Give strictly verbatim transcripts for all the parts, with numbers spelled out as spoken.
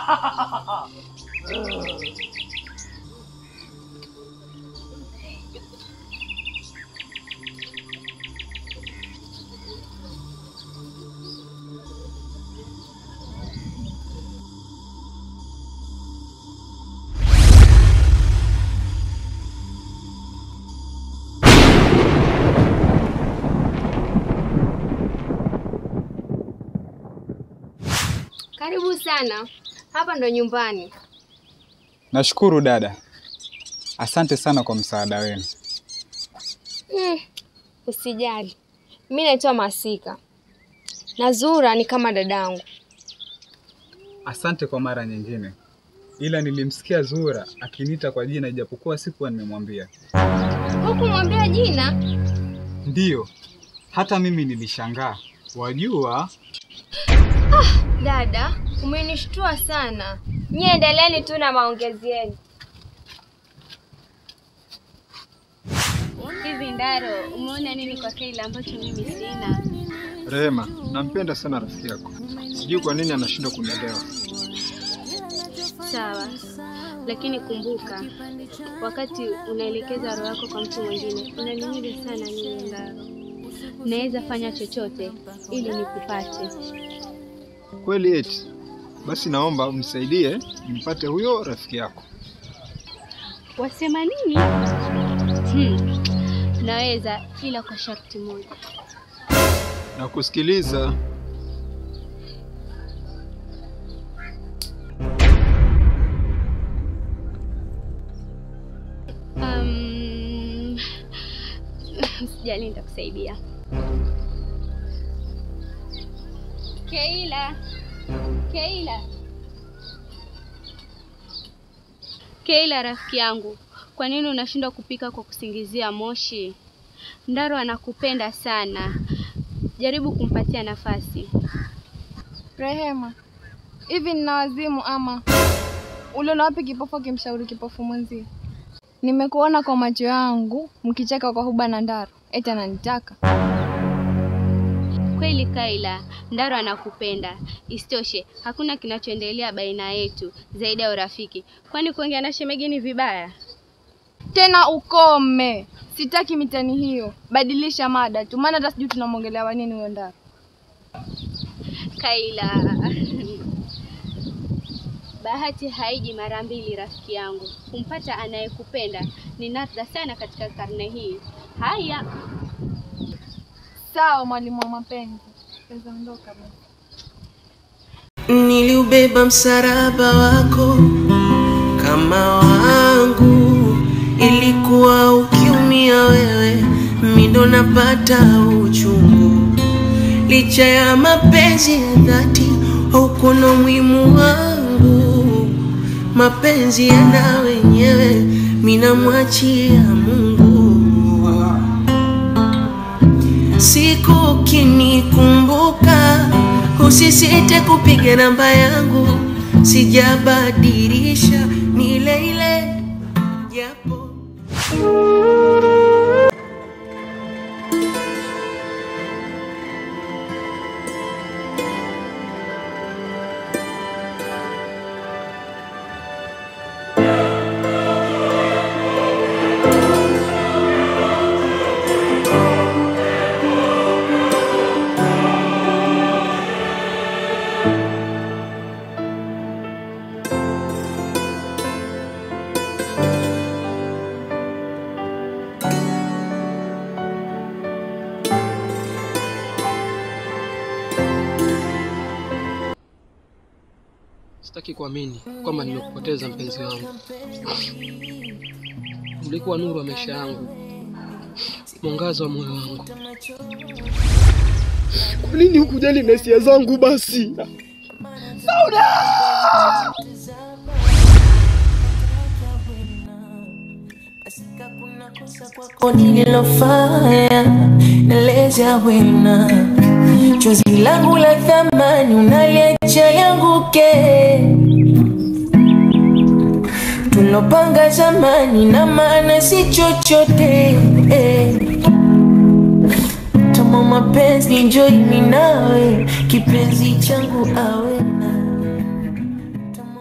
Karibu sana. Hapa ndo nyumbani. Nashukuru dada. Asante sana kwa msaada wenu. Hmm, usijali. Mimi naitwa Masika. Na Zuhura ni kama dadangu. Asante kwa mara nyingine. Ila nilimsikia Zuhura akiniita kwa jina ijapokuwa sikuwa nimemwambia. Hukumwambia jina? Ndiyo. Hata mimi nilishangaa. Wajua? Ah, dada, umenishtua sana. Nyie endeleeni tu na maongezi yenu. Hivi Ndaro, umeona nini kwa kile ambacho mimi sina? Rehema, nampenda sana rafiki yako. Sijui kwa nini anashindwa kunielewa. Sawa. Lakini kumbuka, wakati unaelekeza roho yako kwa mtu mwingine, unaniumiza sana mimi Ndaro. Naweza fanya chochote ili nikupate. Kweli eti? Basi naomba umsaidie nimpate huyo rafiki yako. Wasema nini? Hmm. Naweza ila kwa sharti moja. Na kusikiliza. Um, sijali nitakusaidia. Keila. Keila. Keila rafiki yangu, kwa nini unashindwa kupika kwa kusingizia moshi? Ndaro anakupenda sana. Jaribu kumpatia nafasi. Rehema, hivi nina wazimu ama uliona wapi kipofu kimshauri kipofu mwenzi? Nimekuona kwa macho yangu mkicheka kwa huba na Ndaro. Eti ananitaka. Kweli Kaila, Ndaro anakupenda. Isitoshe, hakuna kinachoendelea baina yetu zaidi ya urafiki. Kwani kuongea na shemegi ni vibaya? Tena ukome. Sitaki mitani hiyo. Badilisha mada tu. Maana hata sijui tunamwongelea nini huyo Ndaro. Kaila. Bahati haiji mara mbili rafiki yangu. Kumpata anayekupenda ni nadra sana katika karne hii. Haya. Sawa mwalimu wa mapenzi. Pesa ondoka basi. Niliubeba msalaba wako kama wangu, ilikuwa ukiumia wewe mimi ndo napata uchungu. Licha ya mapenzi ya dhati huko na muhimu wangu, mapenzi yana wenyewe mimi namwachia Mungu. Siku kinikumbuka usisite kupiga namba yangu, sijabadilisha ni ile ile japo. Sitaki kuamini kwamba nimekupoteza mpenzi wangu. Ulikuwa nuru ya maisha yangu, mwangaza wa moyo wangu. Kwa nini hukujali na hisia zangu basi? Sauda! Nililofanya naleza wena, chozi langu la thamani unaliacha yanguke. Tulopanga zamani na maana si chochote, eh. Tama mapenzi enjoy mimi nawe, kipenzi changu awe na.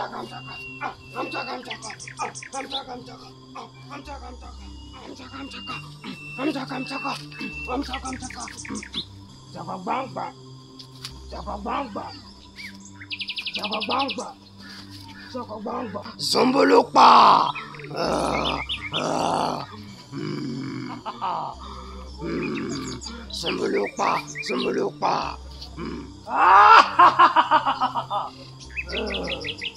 Amtaka amtaka. Amtaka amtaka. Amtaka amtaka. Amtaka amtaka. Amtaka amtaka. Amtaka amtaka. Amtaka amtaka. Chaka bangba. Chaka bangba. Chaka bangba. Chaka bangba. Zombolopa. Zombolopa. Zombolopa.